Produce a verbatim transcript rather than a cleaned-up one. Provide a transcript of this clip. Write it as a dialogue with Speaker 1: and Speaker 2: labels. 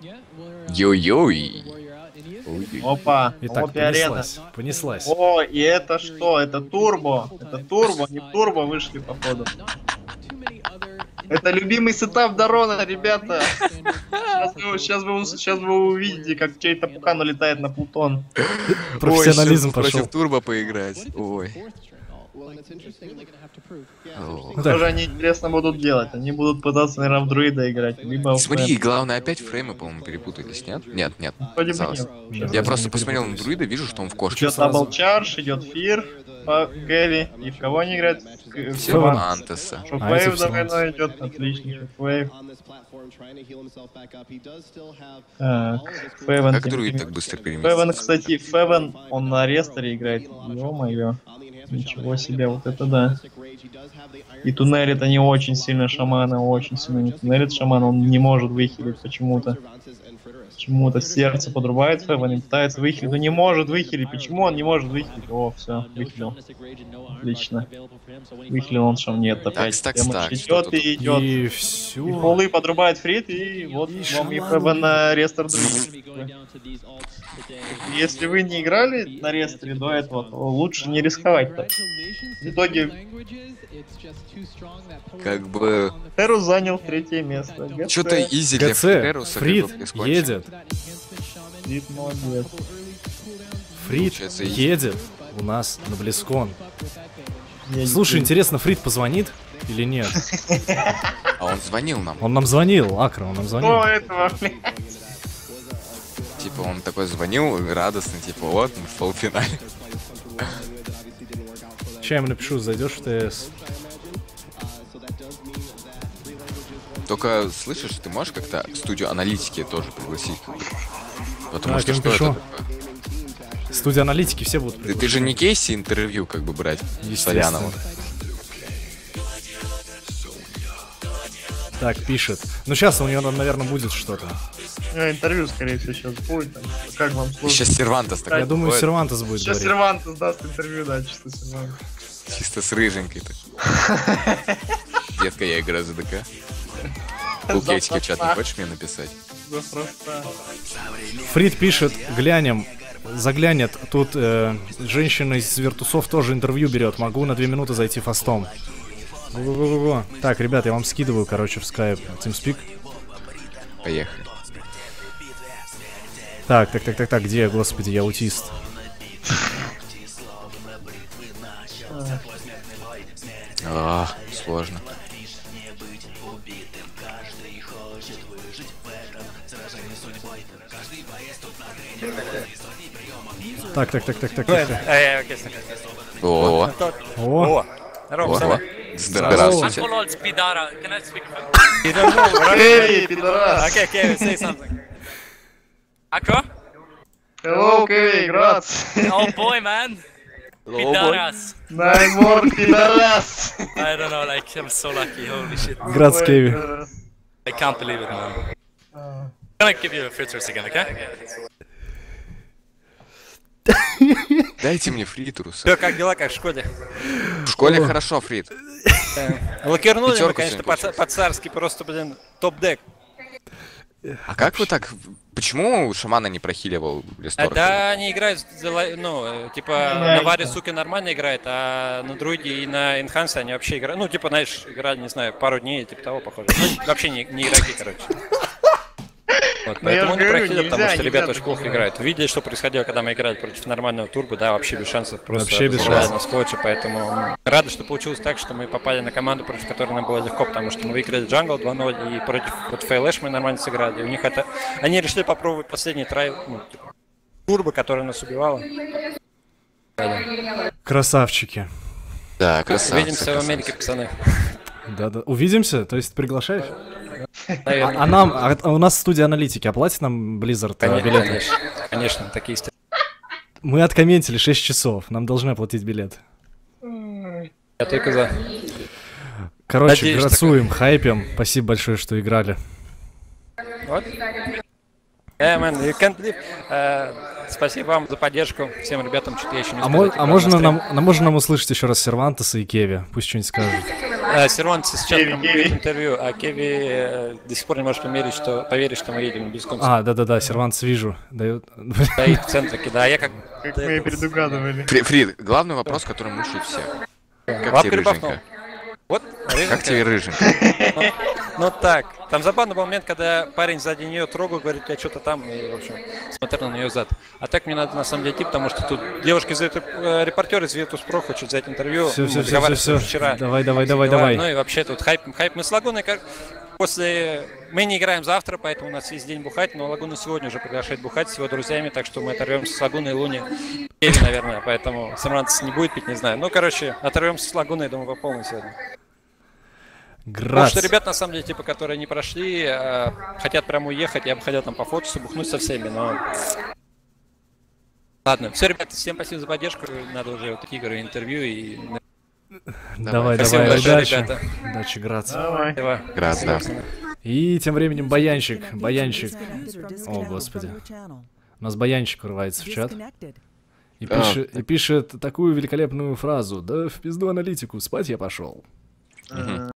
Speaker 1: Йой-йой.
Speaker 2: Опа,
Speaker 3: Итак,
Speaker 2: вот и арена.
Speaker 3: понеслась. Понеслась.
Speaker 2: О, и это что? Это турбо. Это турбо, не в турбо вышли, походу. Это любимый сетап Дарона, ребята. Сейчас вы, сейчас вы, сейчас вы увидите, как чей-то пукан улетает на Плутон.
Speaker 3: Профессионализм
Speaker 1: Ой,
Speaker 3: пошел.
Speaker 1: против турбо поиграть. Ой.
Speaker 3: Ну,
Speaker 2: Что же
Speaker 3: так,
Speaker 2: они, интересно, будут делать? Они будут пытаться, наверное, в друида играть. Либо в
Speaker 1: Смотри,
Speaker 2: фэн.
Speaker 1: главное, опять фреймы, по-моему, перепутались, нет? Нет, нет.
Speaker 2: Вроде бы
Speaker 1: казалось.
Speaker 2: нет.
Speaker 1: Я просто посмотрел на друида, вижу, что он в кошке.
Speaker 2: Идет Дабл Чардж, идет Фир, по Гэви. И в кого они играют? В
Speaker 1: Все
Speaker 2: Фэван.
Speaker 1: Антеса.
Speaker 3: А,
Speaker 2: Шоквейв
Speaker 3: это
Speaker 2: давно идет, отлично. Шоквейв. Так, Фэвен.
Speaker 1: Как друид так быстро
Speaker 2: Фэвен,
Speaker 1: переместился?
Speaker 2: кстати, Фэвен, он на ресторе играет. Ё-моё. Ничего себе, вот это да. И туннелит они очень сильно шамана, очень сильно не туннелит шамана, он не может выхилить почему-то. Почему-то сердце подрубает Фэвен и пытается выхилить, но не может выхилить. Почему он не может выхилить? О, все, выхилил. Отлично. Выхилил он шам, нет, опять.
Speaker 1: Так, так,
Speaker 2: Демон
Speaker 1: так, что
Speaker 2: идет
Speaker 1: тут?
Speaker 2: и идет.
Speaker 3: и
Speaker 2: И
Speaker 3: все.
Speaker 2: полы подрубает Фрид, и вот
Speaker 3: И
Speaker 2: вам и
Speaker 3: шаман
Speaker 2: Фэвен на
Speaker 3: убит.
Speaker 2: рестор друид. Если вы не играли на ресторе до этого, то лучше не рисковать так. В итоге
Speaker 1: Как бы...
Speaker 2: Терус занял третье место. ГЦ,
Speaker 1: Что-то изи для
Speaker 3: ГЦ,
Speaker 1: Фреруса.
Speaker 3: Фрид
Speaker 1: как бы происходит.
Speaker 3: едет.
Speaker 2: Фрид молодец.
Speaker 3: Фрид
Speaker 1: Получается, изи.
Speaker 3: едет у нас на Близкон.
Speaker 2: Я
Speaker 3: Слушай,
Speaker 2: не-
Speaker 3: интересно, Фрид позвонит или нет?
Speaker 1: А он звонил нам.
Speaker 3: Он нам звонил, Акра, он нам звонил.
Speaker 2: Кто этого, блядь?
Speaker 1: Типа он такой звонил, радостный, типа вот, мы в полуфинале.
Speaker 3: Сейчас я ему напишу, зайдешь в ТС.
Speaker 1: Только слышишь, ты можешь как-то студию аналитики тоже пригласить? Потому
Speaker 3: Так,
Speaker 1: что
Speaker 3: я
Speaker 1: что
Speaker 3: напишу.
Speaker 1: это такое?
Speaker 3: Студия аналитики все будут
Speaker 1: Ты, ты же не Кейси интервью как бы брать Солянову.
Speaker 3: Так, пишет. Ну сейчас у него, наверное, будет что-то.
Speaker 2: Ну, интервью, скорее всего, сейчас будет. Там. Как вам сложно?
Speaker 1: Сейчас Сервантес такой.
Speaker 3: Я думаю,
Speaker 1: ходит,
Speaker 3: Сервантес будет
Speaker 2: Сейчас
Speaker 3: говорить.
Speaker 2: Сервантес даст интервью, да, чисто Сервантес.
Speaker 1: Чисто с рыженькой-то. Детка, я играю за ДК. Букетики в чат не хочешь мне написать?
Speaker 2: Запросто.
Speaker 3: Фрид пишет, глянем, заглянет. Тут э, женщина из Виртусов тоже интервью берет. Могу на две минуты зайти фастом. Го-го-го-го. Так, ребят, я вам скидываю, короче, в скайп TeamSpeak.
Speaker 1: Поехали.
Speaker 3: Так, так, так, так, так, где я, господи, я аутист.
Speaker 1: А, сложно.
Speaker 3: Так, так, так, так, так, так, так.
Speaker 4: Эй, окей,
Speaker 1: О,
Speaker 3: О,
Speaker 4: О, здорово,
Speaker 1: о,
Speaker 4: пацаны.
Speaker 1: здравствуйте.
Speaker 4: Follow Speedara. Can I speak?
Speaker 2: Эй, пидорас!
Speaker 4: Okay, okay, say something. Akko?
Speaker 2: Hello, Кеви, грац!
Speaker 4: Oh boy, man. Pidaras.
Speaker 2: Наймор, пидорас!
Speaker 4: I don't know, like, I'm so lucky, holy shit.
Speaker 3: Градскеви.
Speaker 4: I can't believe it, man. I'm gonna give you a filters again, okay?
Speaker 1: Дайте мне фритуруса.
Speaker 4: Все, как дела, как в школе?
Speaker 1: В школе хорошо, Фрит.
Speaker 4: Лакернули мы,
Speaker 1: Пятерку
Speaker 4: конечно,
Speaker 1: сегодня
Speaker 4: по- по-царски, просто, блин, топ-дек.
Speaker 1: А как вы так... Почему шамана не прохиливал
Speaker 4: А,
Speaker 1: Рестор?
Speaker 4: да, они играют, за ла- ну, э, типа, на Варе, сука, нормально играет, а на Друиде и на Энхансе они вообще играют, ну, типа, знаешь, играли, не знаю, пару дней, типа того, похоже. Ну, вообще не, не игроки, короче. Вот,
Speaker 2: Ну, я
Speaker 4: поэтому
Speaker 2: же
Speaker 4: они
Speaker 2: говорю,
Speaker 4: прохили, потому
Speaker 2: нельзя,
Speaker 4: что
Speaker 2: нельзя
Speaker 4: ребята
Speaker 2: так
Speaker 4: очень плохо
Speaker 2: играть.
Speaker 4: играют. Видели, что происходило, когда мы играли против нормального турбо, да, вообще без шансов, просто
Speaker 3: Вообще без
Speaker 4: разрывали
Speaker 3: шансов.
Speaker 4: на скотче, поэтому рады, что получилось так, что мы попали на команду, против которой нам было легко, потому что мы выиграли Джангл два ноль, и против вот Фейлэш мы нормально сыграли. И у них это... Они решили попробовать последний трай, ну, типа, турбо, которая нас убивала.
Speaker 3: Красавчики.
Speaker 1: Да, красавцы.
Speaker 4: Увидимся в Америке, пацаны.
Speaker 3: Да-да. Увидимся? То есть приглашаешь?
Speaker 4: Наверное.
Speaker 3: А нам, а, а у нас студия аналитики, оплатит нам Blizzard а,
Speaker 4: Конечно,
Speaker 3: билеты?
Speaker 4: конечно, конечно, такие истории.
Speaker 3: Мы откомментили шесть часов, нам должны оплатить билет.
Speaker 4: Я только за.
Speaker 3: Короче,
Speaker 4: Надеюсь,
Speaker 3: грацуем, хайпим. Спасибо большое, что играли.
Speaker 4: Вот. Yeah, man, you can't believe. Э, спасибо вам за поддержку, всем ребятам, что-то я еще не
Speaker 3: А,
Speaker 4: успел
Speaker 3: мо-
Speaker 4: зайти
Speaker 3: а
Speaker 4: к вам
Speaker 3: можно
Speaker 4: на стрим.
Speaker 3: нам, а можно нам услышать еще раз Сервантеса и Кеви? Пусть что-нибудь скажут.
Speaker 4: э, Сервант сейчас
Speaker 2: Кеви,
Speaker 4: прям
Speaker 2: Кеви.
Speaker 4: дает интервью, а Кеви э, до сих пор не может поверить, что, поверить, что мы едем без конца.
Speaker 3: А, да-да-да, Серванс вижу. Дает...
Speaker 4: Стоит в центре, да, а я как...
Speaker 2: Как мы и предугадывали.
Speaker 1: Фри- Фрид, главный вопрос, который мучает всех. Как
Speaker 4: Лапка
Speaker 1: тебе
Speaker 4: рыбахнул.
Speaker 1: рыженька?
Speaker 4: Вот,
Speaker 1: Как
Speaker 4: рыженька.
Speaker 1: тебе рыженька?
Speaker 4: Ну, ну так, там забавный был момент, когда парень сзади нее трогал, говорит, я что-то там, и, в общем, смотрел на нее зад. А так мне надо на самом деле идти, потому что тут девушка из этой, э, репортер из Virtus.pro хочет взять интервью.
Speaker 3: Все, все,
Speaker 4: Мы
Speaker 3: все, все,
Speaker 4: договаривались
Speaker 3: все.
Speaker 4: вчера.
Speaker 3: Давай, давай, давай,
Speaker 4: Да,
Speaker 3: давай.
Speaker 4: Ну и вообще тут хайп, хайп. Мы с Лагуной как после... Мы не играем завтра, поэтому у нас есть день бухать, но Лагуна сегодня уже приглашает бухать с его друзьями, так что мы оторвемся с Лагуной и Луни. Или, наверное, поэтому Самранц не будет пить, не знаю. Ну, короче, оторвемся с Лагуной, думаю, по полной сегодня. Потому
Speaker 3: Грац.
Speaker 4: что ребят, на самом деле, типа, которые не прошли, э, хотят прям уехать, я бы хотел там пофотаться, бухнуть со всеми, но... Ладно, все, ребята, всем спасибо за поддержку, надо уже вот такие игры, интервью и...
Speaker 3: Давай,
Speaker 4: Спасибо
Speaker 3: давай,
Speaker 4: большое,
Speaker 3: удачи.
Speaker 4: ребята.
Speaker 3: Удачи, Грац.
Speaker 2: Давай.
Speaker 4: Давай.
Speaker 1: Град, да.
Speaker 3: И тем временем Баянчик, Баянчик. О, господи. У нас Баянчик врывается в чат. И
Speaker 1: А,
Speaker 3: пишет, и пишет такую великолепную фразу. Да в пизду аналитику, спать я пошел.
Speaker 1: Мгм.